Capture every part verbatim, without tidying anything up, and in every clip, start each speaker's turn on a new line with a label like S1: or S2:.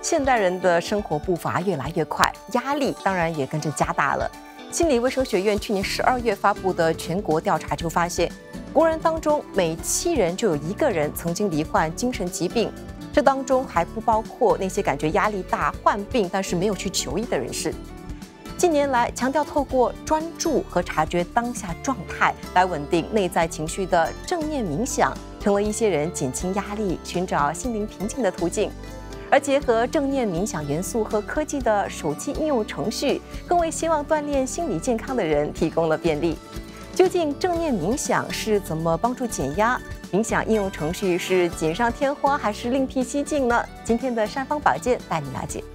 S1: 现代人的生活步伐越来越快，压力当然也跟着加大了。心理卫生学院去年十二月发布的全国调查就发现，国人当中每七人就有一个人曾经罹患精神疾病，这当中还不包括那些感觉压力大、患病但是没有去求医的人士。近年来，强调透过专注和察觉当下状态来稳定内在情绪的正念冥想，成为一些人减轻压力、寻找心灵平静的途径。而结合正念冥想元素和科技的手机应用程序，更为希望锻炼心理健康的人提供了便利。究竟正念冥想是怎么帮助减压？冥想应用程序是锦上添花还是另辟蹊径呢？今天的善方宝鉴带你了解。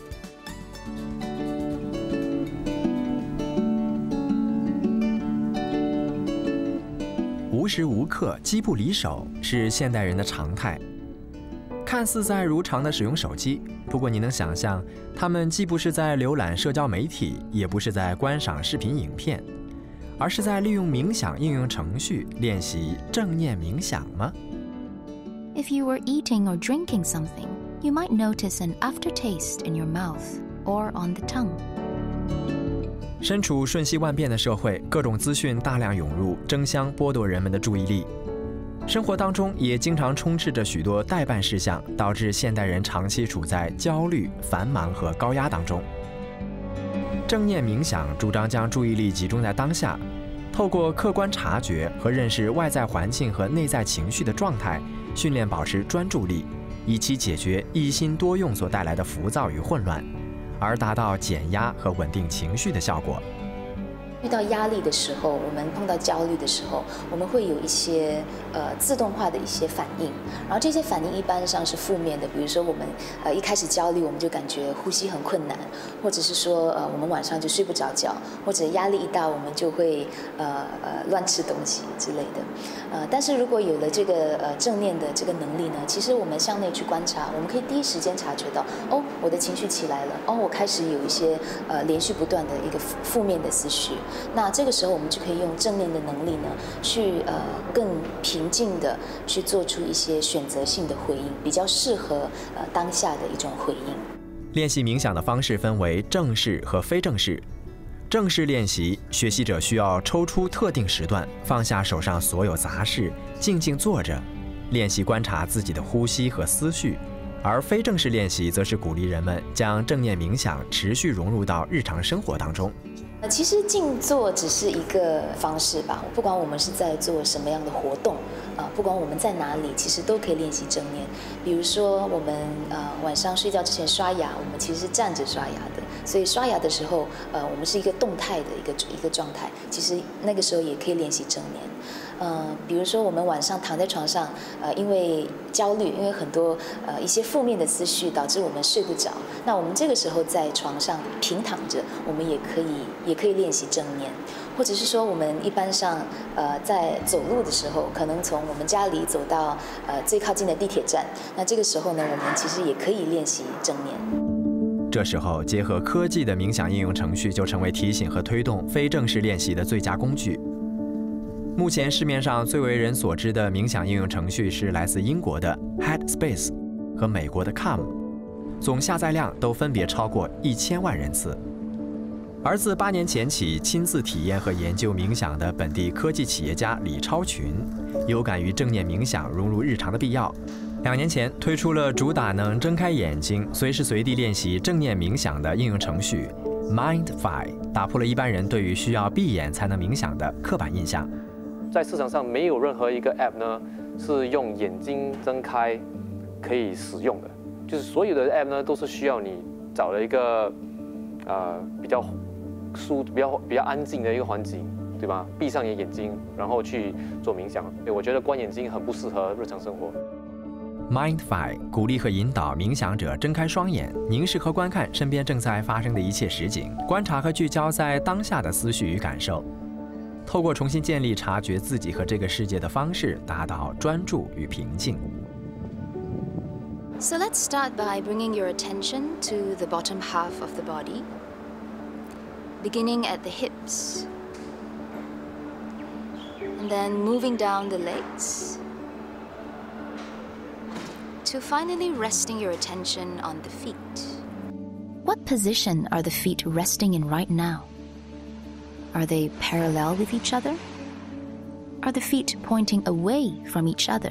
S2: 无时无刻机不离手是现代人的常态。看似在如常的使用手机，不过你能想象，他们既不是在浏览社交媒体，也不是在观赏视频影片，而是在利用冥想应用程序练习正念冥想吗？
S3: If you were eating or drinking something, you might notice an aftertaste in your mouth or on the tongue.
S2: 身处瞬息万变的社会，各种资讯大量涌入，争相剥夺人们的注意力。生活当中也经常充斥着许多待办事项，导致现代人长期处在焦虑、繁忙和高压当中。正念冥想主张将注意力集中在当下，透过客观察觉和认识外在环境和内在情绪的状态，训练保持专注力，以期解决一心多用所带来的浮躁与混乱，而达到减压和稳定情绪的效果。
S4: 遇到压力的时候，我们碰到焦虑的时候，我们会有一些呃自动化的一些反应，然后这些反应一般上是负面的，比如说我们呃一开始焦虑，我们就感觉呼吸很困难，或者是说呃我们晚上就睡不着觉，或者压力一大，我们就会呃呃乱吃东西之类的。呃，但是如果有了这个呃正念的这个能力呢，其实我们向内去观察，我们可以第一时间察觉到，哦，我的情绪起来了，哦，我开始有一些呃连续不断的一个负面的思绪。那这个时候，我们就可以用正念的能力呢，去呃更平静的去做出一些选择性的回应，比较适合呃当下的一种回应。
S2: 练习冥想的方式分为正式和非正式。正式练习，学习者需要抽出特定时段，放下手上所有杂事，静静坐着，练习观察自己的呼吸和思绪。而非正式练习则是鼓励人们将正念冥想持续融入到日常生活当中。
S4: 呃，其实静坐只是一个方式吧，不管我们是在做什么样的活动，呃，不管我们在哪里，其实都可以练习正念。比如说，我们呃晚上睡觉之前刷牙，我们其实是站着刷牙的，所以刷牙的时候，呃，我们是一个动态的一个一个状态，其实那个时候也可以练习正念。呃，比如说我们晚上躺在床上，呃，因为焦虑，因为很多呃一些负面的思绪导致我们睡不着，那我们这个时候在床上平躺着，我们也可以也可以练习正念，或者是说我们一般上呃在走路的时候，可能从我们家里走到呃最靠近的地铁站，那这个时候呢，我们其实也可以练习正念。
S2: 这时候，结合科技的冥想应用程序就成为提醒和推动非正式练习的最佳工具。目前市面上最为人所知的冥想应用程序是来自英国的 Headspace 和美国的 Calm， 总下载量都分别超过一千万人次。而自八年前起亲自体验和研究冥想的本地科技企业家李超群，有感于正念冥想融入日常的必要。两年前推出了主打能睁开眼睛随时随地练习正念冥想的应用程序 Mindfy， 打破了一般人对于需要闭眼才能冥想的刻板印象。
S5: 在市场上没有任何一个 App 呢是用眼睛睁开可以使用的，就是所有的 App 呢都是需要你找了一个呃比较舒、比较比较安静的一个环境，对吧？闭上你的眼睛，然后去做冥想。我觉得关眼睛很不适合日常生活。
S2: Mindfy 鼓励和引导冥想者睁开双眼，凝视和观看身边正在发生的一切实景，观察和聚焦在当下的思绪与感受。透过重新建立察觉自己和这个世界的方式，达到专注与平静。
S3: So let's start by bringing your attention to the bottom half of the body, beginning at the hips, and then moving down the legs, to finally resting your attention on the feet. What position are the feet resting in right now? Are they parallel with each other? Are the feet pointing away from each other?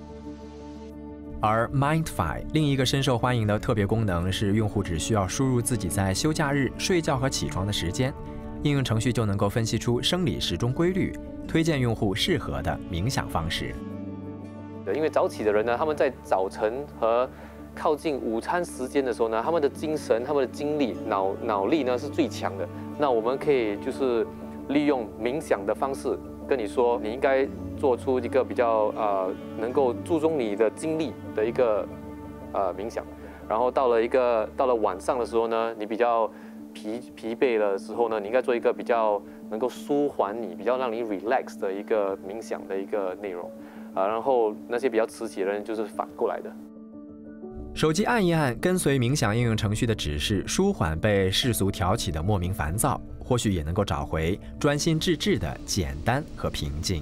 S2: 而 Mindfy 另一个深受欢迎的特别功能是，用户只需要输入自己在休假日睡觉和起床的时间，应用程序就能够分析出生理时钟规律，推荐用户适合的冥想方式。
S5: 因为早起的人呢，他们在早晨和靠近午餐时间的时候呢，他们的精神、他们的精力、脑脑力呢是最强的。那我们可以就是利用冥想的方式跟你说，你应该做出一个比较呃能够注重你的精力的一个呃冥想。然后到了一个到了晚上的时候呢，你比较疲疲惫的时候呢，你应该做一个比较能够舒缓你、比较让你 relax 的一个冥想的一个内容。啊，然后那些比较迟起的人就是反过来的。
S2: 手机按一按，跟随冥想应用程序的指示，舒缓被世俗挑起的莫名烦躁，或许也能够找回专心致志的简单和平静。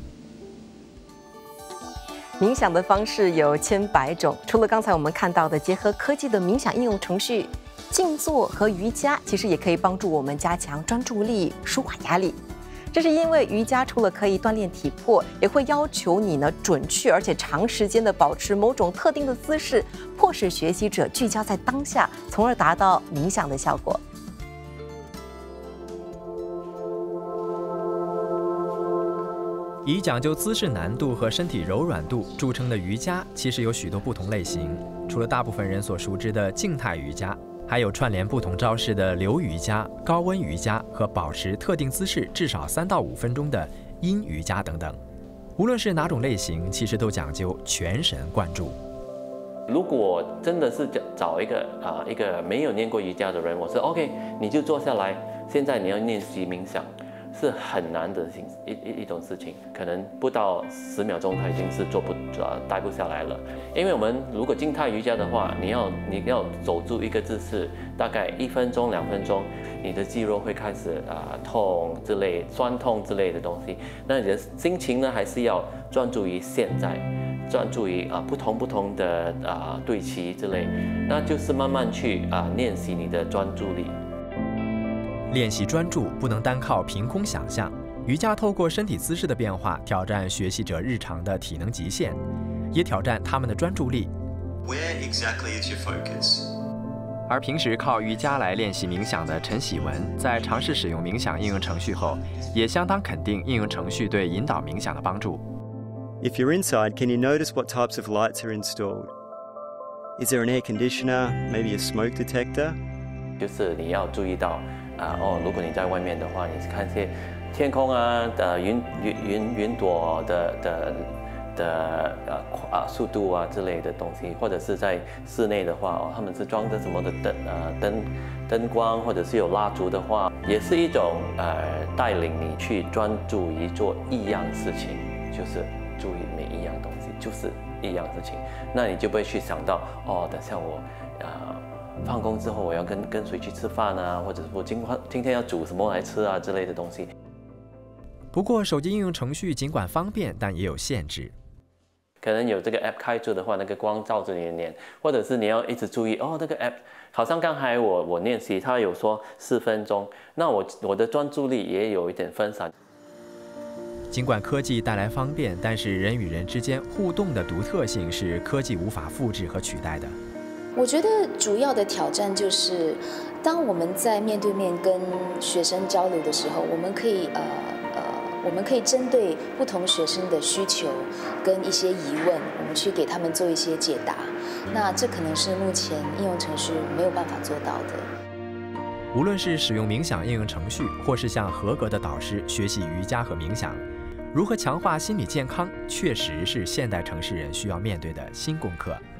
S1: 冥想的方式有千百种，除了刚才我们看到的结合科技的冥想应用程序，静坐和瑜伽其实也可以帮助我们加强专注力、舒缓压力。这是因为瑜伽除了可以锻炼体魄，也会要求你呢准确而且长时间的保持某种特定的姿势，迫使学习者聚焦在当下，从而达到冥想的效果。
S2: 以讲究姿势难度和身体柔软度著称的瑜伽，其实有许多不同类型。除了大部分人所熟知的静态瑜伽，还有串联不同招式的流瑜伽、高温瑜伽和保持特定姿势至少三到五分钟的阴瑜伽等等。无论是哪种类型，其实都讲究全神贯注。
S6: 如果真的是找一个啊、呃、一个没有练过瑜伽的人，我说 OK， 你就坐下来，现在你要练习冥想。是很难的一一一种事情，可能不到十秒钟，他已经是做不呃待不下来了。因为我们如果静态瑜伽的话，你要你要走住一个姿势，大概一分钟两分钟，你的肌肉会开始啊、呃、痛之类、酸痛之类的东西。那你的心情呢，还是要专注于现在，专注于啊、呃、不同不同的啊、呃、对齐之类，那就是慢慢去啊、呃、练习你的专注力。
S2: 练习专注不能单靠凭空想象，瑜伽透过身体姿势的变化，挑战学习者日常的体能极限，也挑战他们的专注力。
S7: Where exactly is your focus?
S2: 而平时靠瑜伽来练习冥想的陈喜文，在尝试使用冥想应用程序后，也相当肯定应用程序对引导冥想的帮助。
S8: If you're inside, can you notice what types of lights are installed? Is there an air conditioner, maybe a smoke detector?
S6: 就是你要注意到。啊哦，如果你在外面的话，你看些天空啊的云云云云朵的的的呃啊速度啊之类的东西，或者是在室内的话，哦，他们是装着什么的灯呃灯灯光，或者是有蜡烛的话，也是一种呃带领你去专注于做一样事情，就是注意每一样东西，就是一样事情，那你就不会去想到哦，等下我啊。呃放工之后我要跟跟谁去吃饭啊，或者我今今天要煮什么来吃啊之类的东西。
S2: 不过手机应用程序尽管方便，但也有限制。
S6: 可能有这个 app 开着的话，那个光照着你的脸，或者是你要一直注意哦，那个 app 好像刚才我我练习，它有说四分钟，那我我的专注力也有一点分散。
S2: 尽管科技带来方便，但是人与人之间互动的独特性是科技无法复制和取代的。
S4: 我觉得主要的挑战就是，当我们在面对面跟学生交流的时候，我们可以呃呃，我们可以针对不同学生的需求跟一些疑问，我们去给他们做一些解答。那这可能是目前应用程序没有办法做到的。
S2: 无论是使用冥想应用程序，或是向合格的导师学习瑜伽和冥想，如何强化心理健康，确实是现代城市人需要面对的新功课。